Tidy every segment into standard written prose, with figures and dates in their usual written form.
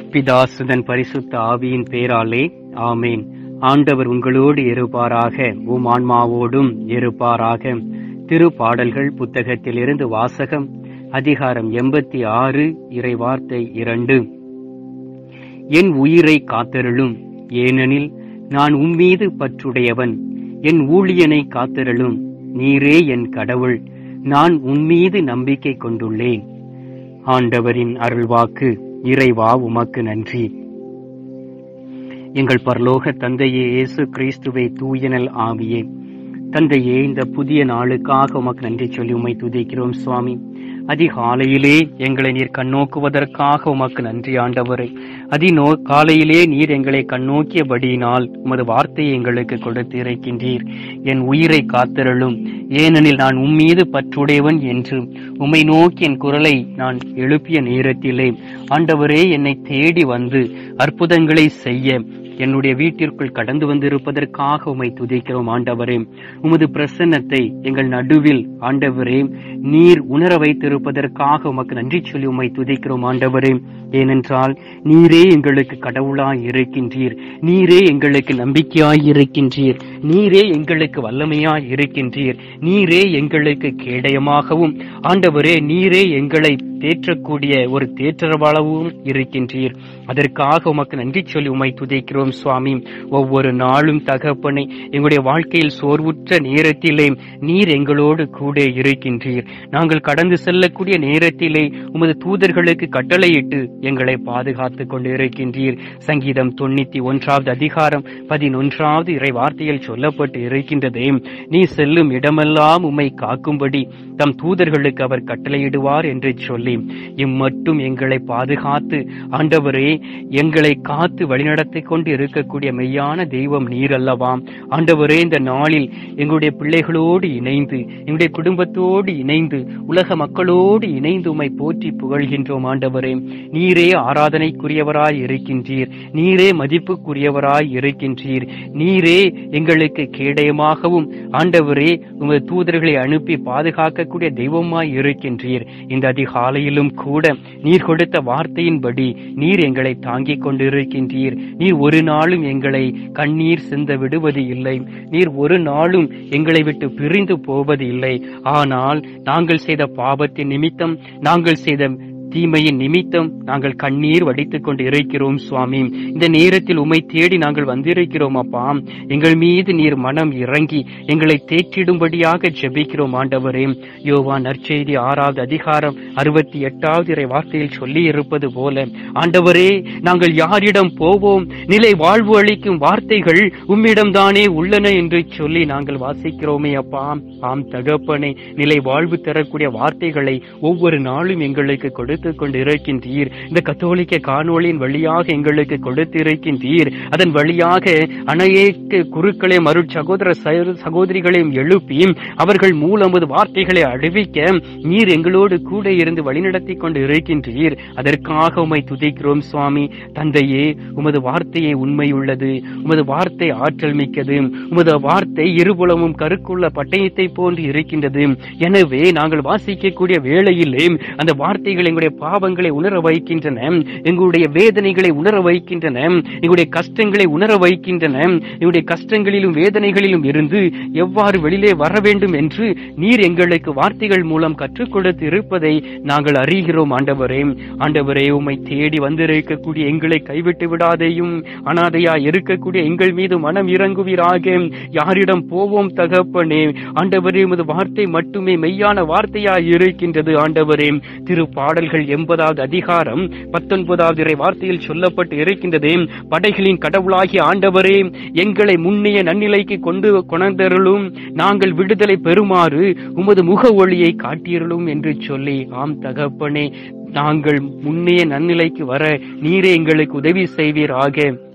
பிதாசுதன் பரிசுத்த ஆவியின் பேராலே ஆமேன். ஆண்டவர் உங்களோடு இருப்பாராக, உம் ஆன்மாவோடும் இருப்பாராக. திருப்பாடல்கள் புத்தகத்திலிருந்து வாசகம். அதிகாரம் 86, இறைவார்த்தை 2. என் உயிரை காத்தருளும், ஏனெனில் நான் உம்மீது பற்றுடையவன். என் ஊழியனை காத்தருளும், நீரே என் கடவுள். நான் உம்மீது நம்பிக்கை கொண்டுள்ளேன். ஆண்டவரின் அருள்வாக்கு. இறைவா, உமக்கு நன்றி. எங்கள் பரலோக தந்தையே, இயேசு கிறிஸ்துவே, தூயனல் ஆவியே, தந்தையே, இந்த புதிய நாளுக்காக உமக்கு நன்றி சொல்லி உம்மை துதிக்கிறோம் சுவாமி. அதிகாலையிலே எங்களை நீர் கண்ணோக்குவதற்காக உமக்கு நன்றி ஆண்டவரே. காலையிலே நீர் எங்களை கண்ணோக்கியபடியினால் உமது வார்த்தையை எங்களுக்கு கொடுத்து இருக்கின்றீர். என் உயிரை காத்தருளும், ஏனெனில் நான் உம்மீது பற்றுடையவன் என்று உம்மை நோக்கி என் குரலை நான் எழுப்பிய நேரத்திலே ஆண்டவரே என்னை தேடி வந்து அற்புதங்களை செய்ய என்னுடைய வீட்டிற்குள் கடந்து வந்திருப்பதற்காக உம்மை துதிக்கிறோம் ஆண்டவரே. உமது பிரசன்னத்தை எங்கள் நடுவில் ஆண்டவரே நீர் உணர வைத்திருப்பதற்காக உமக்கு நன்றி சொல்லி உம்மை துதிக்கிறோம் ஆண்டவரே. ஏனென்றால் நீரே எங்களுக்கு கடவுளாய் இருக்கின்றீர், நீரே எங்களுக்கு நம்பிக்கையாய் இருக்கின்றீர், நீரே எங்களுக்கு வல்லமையாய் இருக்கின்றீர், நீரே எங்களுக்கு கேடயமாகவும் ஆண்டவரே நீரே எங்களை தேற்றக்கூடிய ஒரு தேற்றரவாளவும் இருக்கின்றீர். அதற்காக உமக்கு நன்றி சொல்லி உம்மை துதிக்கிறோம் சுவாமி. ஒவ்வொரு நாளும் தகப்பனை எங்களுடைய வாழ்க்கையில் சோர்வுற்ற நேரத்திலே நீர் எங்களோடு கூட இருக்கின்றீர். நாங்கள் கடந்து செல்லக்கூடிய நேரத்திலே உமது தூதர்களுக்கு கட்டளையிட்டு எங்களை பாதுகாத்துக் கொண்டு இருக்கின்றீர். சங்கீதம் 91 அதிகாரம் 11 இறை வார்த்தையில் சொல்லப்பட்டு இருக்கின்றதே, நீ செல்லும் இடமெல்லாம் உம்மை காக்கும்படி தம் தூதர்களுக்கு அவர் கட்டளையிடுவார் என்று சொல்லி இம்மட்டும் எங்களை பாதுகாத்து ஆண்டவரே எங்களை காத்து வழிநடத்திக் கொண்டு இருக்கக்கூடிய மெய்யான தெய்வம் நீர் அல்லவாம். ஆண்டவரே, இந்த நாளில் எங்களுடைய பிள்ளைகளோடு இணைந்து எங்களுடைய குடும்பத்தோடு இணைந்து உலக மக்களோடு இணைந்து உம்மை போற்றி புகழ்கின்றோம் ஆண்டவரே. நீரே ஆராதனைக்குரியவராய் இருக்கின்றீர், நீரே மதிப்புக்குரியவராய் இருக்கின்றீர், நீரே எங்களுக்கு கேடயமாகவும் ஆண்டவரே உமது தூதர்களை அனுப்பி பாதுகாக்கக்கூடிய தெய்வமாய் இருக்கின்றீர். இந்த அதிகாலையிலும் கூட நீர் கொடுத்த வார்த்தையின்படி நீர் எங்களை தாங்கிக் கொண்டிருக்கின்றீர். நீர் ஒரு நாளும் எங்களை கண்ணீர் சிந்த விடுவது இல்லை, நீர் ஒரு நாளும் எங்களை விட்டு பிரிந்து போவது இல்லை. ஆனால் நாங்கள் செய்த பாவத்தின் நிமித்தம், நாங்கள் செய்த தீமையின் நிமித்தம் நாங்கள் கண்ணீர் வடித்துக் கொண்டு இருக்கிறோம் சுவாமி. இந்த நேரத்தில் உம்மை தேடி நாங்கள் வந்திருக்கிறோம் அப்பா. எங்கள் மீது நீர் மனம் இறங்கி எங்களை தேற்றிடும்படியாக ஜெபிக்கிறோம் ஆண்டவரே. யோவான் நற்செய்தி 6 அதிகாரம் 68 இறை வார்த்தையில் சொல்லி இருப்பது போல ஆண்டவரே, நாங்கள் யாரிடம் போவோம்? நிலை வாழ்வு அளிக்கும் வார்த்தைகள் உம்மிடம்தானே உள்ளன என்று சொல்லி நாங்கள் வாசிக்கிறோமே அப்பா. ஆம் தகப்பனே, நிலை வாழ்வு தரக்கூடிய வார்த்தைகளை ஒவ்வொரு நாளும் எங்களுக்கு கொடுத்து கொண்டு இருக்கின்றீர். இந்த கத்தோலிக்க காணொளியின் வழியாக எங்களுக்கு கொடுத்து இருக்கின்றீர். அதன் வழியாக அநேக குருக்களையும் அருட் சகோதரிகளையும் எழுப்பி அவர்கள் மூலம் வார்த்தைகளை அறிவிக்க நீர் எங்களோடு கூட இருந்து வழிநடத்தி கொண்டு இருக்கின்றீர். அதற்காக உம்மை துதிக்கிறோம் சுவாமி. தந்தையே, உமது வார்த்தையை உண்மையுள்ளது, உமது வார்த்தை ஆற்றல் மிக்கது, உமது வார்த்தை இருபுலமும் கருக்குள்ள பட்டயத்தை போன்று இருக்கின்றது. எனவே நாங்கள் வாசிக்கக்கூடிய வேளையிலே அந்த வார்த்தைகள் எங்களுடைய பாவங்களை உணர வைக்கின்றன, எங்களுடைய வேதனைகளை உணர வைக்கின்றன, எங்களுடைய கஷ்டங்களை உணர வைக்கின்றன. எங்களுடைய கஷ்டங்களிலும் வேதனைகளிலும் இருந்து எவ்வாறு வெளியிலே வர வேண்டும் என்று நீர் எங்களுக்கு வார்த்தைகள் மூலம் கற்றுக் கொடுத்து இருப்பதை நாங்கள் அறிகிறோம் ஆண்டவரே. ஆண்டவரே, உம்மை தேடி வந்திருக்கக்கூடிய எங்களை கைவிட்டு விடாதேயும். அனாதையா இருக்கக்கூடிய எங்கள் மீது மனம் இறங்குவீராக. யாரிடம் போவோம் தகப்பனே? ஆண்டவரே, உமது வார்த்தை மட்டுமே மெய்யான வார்த்தையாய் இருக்கின்றது ஆண்டவரே. திருப்பாடல்கள் 80 அதிகாரம் 19 இறை வார்த்தையில் சொல்லப்பட்டு இருக்கின்றது, படைகளின் கடவுளாகிய ஆண்டவரே, எங்களை முன்னைய நன்னிலைக்கு கொண்டருளும், நாங்கள் விடுதலை பெறுமாறு உமது முக ஒளியை காட்டியருளும் என்று சொல்லி. ஆம் தகப்பனே, நாங்கள் முன்னைய நன்னிலைக்கு வர நீரே எங்களுக்கு உதவி செய்வீராக.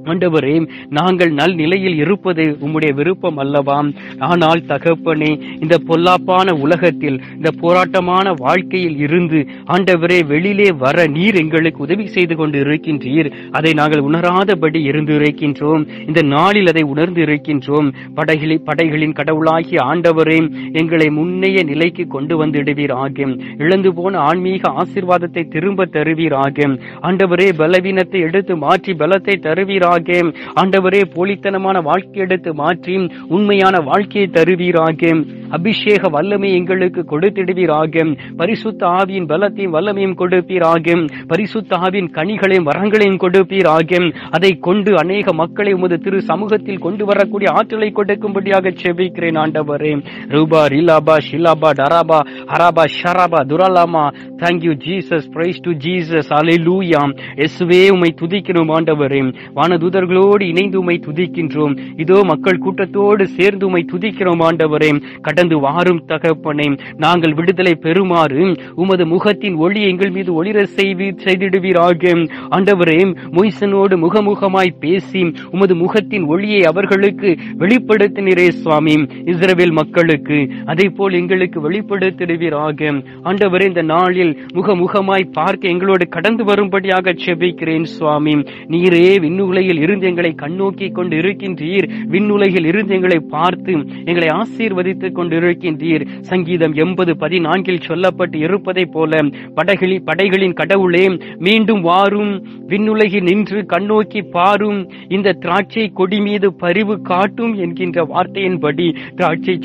ஆண்டவரே, நாங்கள் நல் நிலையில் இருப்பது உம்முடைய விருப்பம் அல்லவா? ஆனால் தகப்பனே, இந்த பொல்லாப்பான உலகத்தில், இந்த போராட்டமான வாழ்க்கையில் இருந்து ஆண்டவரே வெளியிலே வர நீர் எங்களுக்கு உதவி செய்து கொண்டு இருக்கின்றீர். அதை நாங்கள் உணராதபடி இருந்து இருக்கின்றோம். இந்த நாளில் அதை உணர்ந்து இருக்கின்றோம். படைகளின் கடவுளாகிய ஆண்டவரே, எங்களை முன்னைய நிலைக்கு கொண்டு வந்துடுவீராக. இழந்து போன ஆன்மீக ஆசீர்வாதத்தை திரும்ப தருவீராக. ஆண்டவரே, பலவீனத்தை எடுத்து மாற்றி பலத்தை தருவீராக. ஆண்டவரே, போலித்தனமான வாழ்க்கை எடுத்து மாற்றி உண்மையான வாழ்க்கையை தருவீராக. அபிஷேக வல்லமை எங்களுக்கு கொடுத்திடுவீராக. பரிசுத்த ஆவியின் பலத்தையும் வல்லமையும் கொடுப்பீராக. பரிசுத்த ஆவியின் கனிகளையும் வரங்களையும் கொடுப்பீராக. அதை கொண்டு அநேக மக்களை உமது திரு சமூகத்தில் கொண்டு வரக்கூடிய ஆற்றலை கொடுக்கும்படியாக செபிக்கிறேன். ஆண்டவரே, ரூபா ரிலாபா ஷிலாபா டராபா ஹராபா ஷராபா துரலாமா. Thank you Jesus. Praise to Jesus. Hallelujah. இயேசுவே, உம்மை துதிக்கிறோம் ஆண்டவரே. வானதூதர்களோடு இணைந்து உம்மை துதிக்கின்றோம். இதோ மக்கள் கூட்டத்தோடு சேர்ந்து உம்மை துதிக்கிறோம் ஆண்டவரே. கடந்து வாரும் தகப்பனே, நாங்கள் விடுதலை பெறுமாறு உமது முகத்தின் ஒளி எங்கள் மீது ஒளிர செய்திடுவீராக. ஆண்டவரே, மோசேயோடு முகமுகமாய் பேசி உமது முகத்தின் ஒளியை அவர்களுக்கு வெளிப்படுத்தினரே சுவாமி, இஸ்ரவேல் மக்களுக்கு அதே போல் எங்களுக்கு வெளிப்படுத்திடுவீராக. ஆண்டவரே, இந்த நாளில் முகமுகமாய் பார்க்க எங்களோடு கடந்து வரும்படியாக செபிக்கிறேன் சுவாமி. நீரே விண்ணுலகில் இருந்து எங்களை கண்ணோக்கி கொண்டு இருக்கின்றீர். விண்ணுலகில் இருந்து எங்களை பார்த்து எங்களை ஆசீர்வதித்துக் கொண்டு இருக்கின்றீர். சங்கீதம் 80:14 சொல்லப்பட்டு இருப்பதை போல, படைகளின் கடவுளே, மீண்டும் வாரும், விண்ணுலகில் நின்று கண்ணோக்கி பாரும், இந்த திராட்சை கொடி மீது பரிவு காட்டும் என்கின்ற வார்த்தையின்படி திராட்சை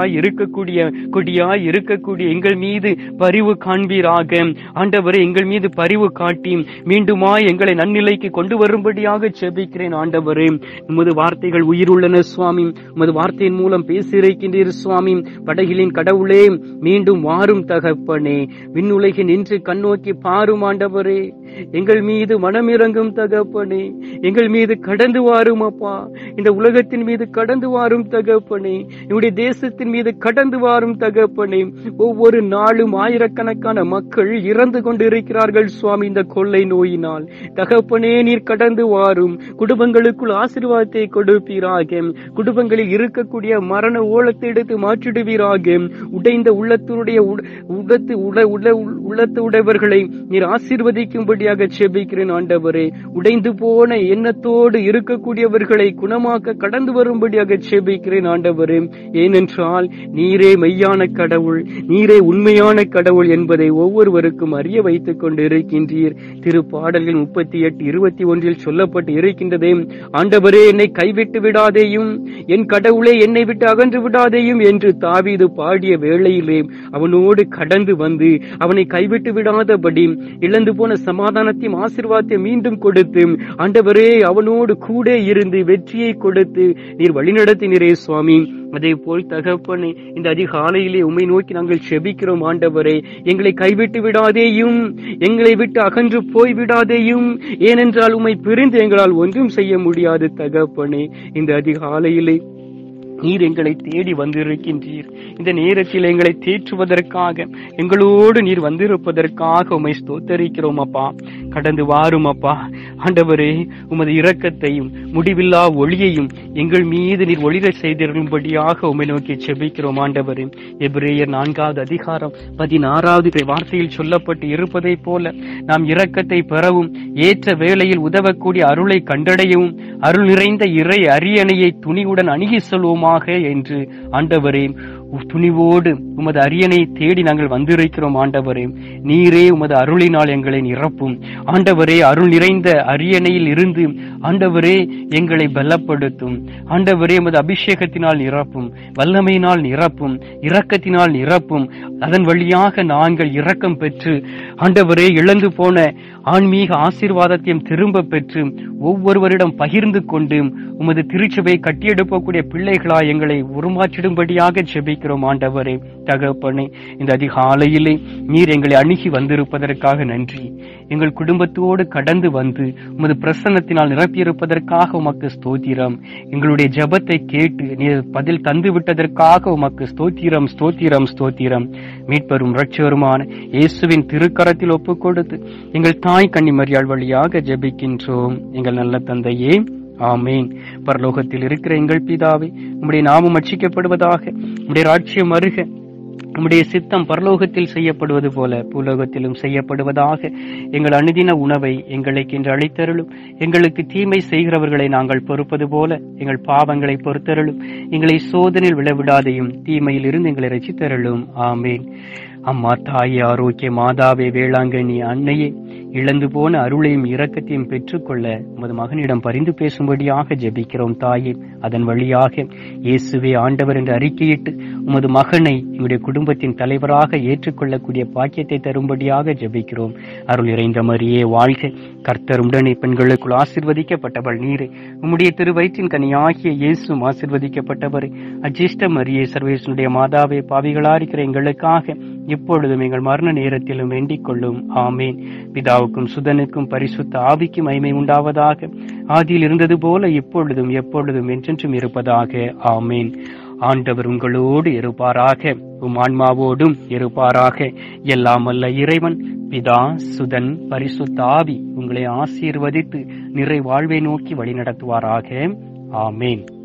கொடியாய் இருக்கக்கூடிய எங்கள் மீது பரிவு காண்பீராக. ஆண்டவரே, எங்கள் மீது பரிவு காட்டி மீண்டுமாய் எங்களை நன்னிலைக்கு கொண்டு வரும்படியாக செபிக்கிறேன். ஆண்டவரே, உமது வார்த்தைகள் உயிருள்ளன சுவாமி. உமது வார்த்தையின் மூலம் பேசியிருக்கின்றீர் சுவாமி. படைகளின் கடவுளே, மீண்டும் வாரும் தகப்பனே, விண்ணுலகில் நின்று கண்ணோக்கி பாரும் ஆண்டவரே. எங்கள் மீது மனமிறங்கும் தகப்பனே, எங்கள் மீது கடந்து வாரும் அப்பா. இந்த உலகத்தின் மீது கடந்து வாரும் தகப்பனே, என்னுடைய தேசத்தின் மீது கடந்து வாரும் தகப்பனே. ஒவ்வொரு நாளும் ஆயிரக்கணக்கான மக்கள் இறந்து கொண்டிருக்கிறார்கள் சுவாமி இந்த கொள்ளை நோயினால். தகப்பனே, நீர் கடந்து வாரும். குடும்பங்களுக்குள் ஆசீர்வாதத்தை கொடுப்பீராக. குடும்பங்களில் இருக்கக்கூடிய மரண ஓலத்தை எடுத்து மாற்றிடுவீராக. உடைந்த உள்ளத்துடையவர்களை நீர் ஆசீர்வதிக்கும்படியாக செபிக்கிறேன் ஆண்டவரே. உடைந்து போன எண்ணத்தோடு இருக்கக்கூடியவர்களை குணமாக்க கடந்து வரும்படியாக செபிக்கிறேன் ஆண்டவரே. ஏனென்றால் நீரே மெய்யான கடவுள், நீரே உண்மையான கடவுள் என்பதை ஒவ்வொருவருக்கும் அறிய வைத்துக் கொண்டு இருக்கின்றீர். திருப்பாடல்கள் 38:21 சொல்லப்பட்டு இருக்கின்றதே, ஆண்டவரே, என்னை கைவிட்டு விடாதேயும், என் கடவுளே, என்னை விட்டு அகன்று விடாதேயும் என்று தாவீது பாடிய வேளையிலே அவனோடு கடந்து வந்து அவனை கைவிட்டு விடாதபடி இழந்து போன சமாதானத்தையும் ஆசீர்வாதத்தையும் மீண்டும் கொடுத்து ஆண்டவரே அவனோடு கூட இருந்து வெற்றியை கொடுத்து நீர் வழிநடத்தினரே சுவாமி. அதே போல் தகப்பனே, இந்த அதிகாலையிலே உம்மை நோக்கி நாங்கள் செபிக்கிறோம் ஆண்டவரே. எங்களை கைவிட்டு விடாதேயும், எங்களை விட்டு அகன்று போய் விடாதேயும். ஏனென்றால் உம்மை பிரிந்து எங்களால் ஒன்றும் செய்ய முடியாது தகப்பனே. இந்த அதிகாலையிலே நீர் எங்களை தேடி வந்திருக்கின்றீர். இந்த நேரத்தில் எங்களை தேற்றுவதற்காக, எங்களோடு நீர் வந்திருப்பதற்காக உம்மை ஸ்தோத்தரிக்கிறோம் அப்பா. கடந்து வாரும் அப்பா. ஆண்டவரே, உமது இரக்கத்தையும் முடிவில்லா ஒளியையும் எங்கள் மீது நீர் ஒளிர செய்திருக்கும்படியாக உம்மை நோக்கி செபிக்கிறோம் ஆண்டவரே. எபிரேயர் 4:16 வார்த்தையில் சொல்லப்பட்டு இருப்பதை போல நாம் இரக்கத்தை பெறவும் ஏற்ற வேளையில் உதவக்கூடிய அருளை கண்டடையவும் அருள் நிறைந்த இறை அரியணையை துணிவுடன் அணுகி சொல்வோமா என்று ஆண்டவரே துணிவோடு உமது அரியணை தேடி நாங்கள் வந்திருக்கிறோம் ஆண்டவரே. நீரே உமது அருளினால் எங்களை நிரப்பும் ஆண்டவரே. அருள் நிறைந்த அரியணையில் இருந்து ஆண்டவரே எங்களை பலப்படுத்தும் ஆண்டவரே. உமது அபிஷேகத்தினால் நிரப்பும், வல்லமையினால் நிரப்பும், இரக்கத்தினால் நிரப்பும். அதன் வழியாக நாங்கள் இரக்கம் பெற்று ஆண்டவரே இழந்து போன ஆன்மீக ஆசீர்வாதத்தையும் திரும்ப பெற்று ஒவ்வொருவரிடம் பகிர்ந்து கொண்டு உமது திருச்சபை கட்டியெடுப்பக்கூடிய பிள்ளைகளாய் எங்களை உருமாற்றிடும்படியாக செபிக்கிறோம் ஆண்டவரே. தகப்பனே, இந்த அதிகாலையிலே நீர் எங்களை அணுகி வந்திருப்பதற்காக நன்றி. எங்கள் குடும்பத்தோடு கடந்து வந்து உமது பிரசன்னத்தினால் நிரப்பியிருப்பதற்காக உமக்கு ஸ்தோத்திரம். எங்களுடைய ஜெபத்தை கேட்டு நீர் பதில் தந்து விட்டதற்காக உமக்கு ஸ்தோத்திரம், ஸ்தோத்திரம், ஸ்தோத்திரம். மீட்பரும் இரட்சகருமான இயேசுவின் திருக்கரத்தில் ஒப்புக் கொடுத்து எங்கள் தாய் கன்னிமரியாள் வழியாக ஜெபிக்கின்றோம் எங்கள் நல்ல தந்தையே, ஆமேன். பரலோகத்தில் இருக்கிற எங்கள் பிதாவே, உம்முடைய நாமம் அர்ச்சிக்கப்படுவதாக, உம்முடைய ராஜ்யம் வருக, உம்முடைய சித்தம் பரலோகத்தில் செய்யப்படுவது போல பூலோகத்திலும் செய்யப்படுவதாக. எங்கள் அனுதின உணவை எங்களுக்கு இன்று அளித்தருளும். எங்களுக்கு தீமை செய்கிறவர்களை நாங்கள் பொறுப்பது போல எங்கள் பாவங்களை பொறுத்தருளும். எங்களை சோதனையில் விழவிடாதையும் தீமையில் இருந்து எங்களை ரட்சித்தருளும். ஆமேன். அம்மா தாயே, ஆரோக்கிய மாதாவே, வேளாங்கண்ணி அன்னையே, இழந்து போன அருளையும் இரக்கத்தையும் பெற்றுக்கொள்ள உமது மகனிடம் பரிந்து பேசும்படியாக ஜெபிக்கிறோம் தாயே. அதன் வழியாக இயேசுவே ஆண்டவர் என்று அறிக்கையிட்டு உமது மகனை எங்களுடைய குடும்பத்தின் தலைவராக ஏற்றுக்கொள்ளக்கூடிய பாக்கியத்தை தரும்படியாக ஜெபிக்கிறோம். அருள் நிறைந்த மரியே வாழ்க, கர்த்தர் உடனே பெண்களுக்குள் ஆசீர்வதிக்கப்பட்டவள் நீரே. உம்முடைய திருவயிற்றின் கனியாகிய இயேசுவும் ஆசீர்வதிக்கப்பட்டவரே. அஜிஷ்ட மரியே, சர்வேசனுடைய மாதாவே, பாவிகளாயிருக்கிற எங்களுக்காக இப்பொழுதும் எங்கள் மரண நேரத்திலும் வேண்டிக் கொள்ளும். ஆமேன். பிதாவுக்கும் சுதனுக்கும் பரிசுத்த ஆவிக்கும் மகிமை உண்டாவதாக. ஆதியில் இருந்தது போல இப்பொழுதும் எப்பொழுதும் என்றென்றும் இருப்பதாக. ஆமேன். ஆண்டவர் உங்களோடு இருப்பாராக, உம் ஆன்மாவோடும் இருப்பாராக. எல்லாம் வல்ல இறைவன் பிதா, சுதன், பரிசுத்த ஆவி உங்களை ஆசீர்வதித்து நிறை வாழ்வை நோக்கி வழிநடத்துவாராக. ஆமேன்.